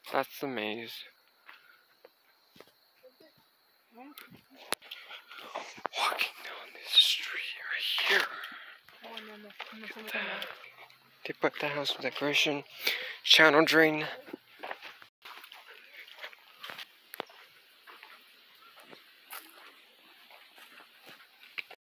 That's the maze. Walking down this street right here. Look at that. They put the house with decoration, channel drain,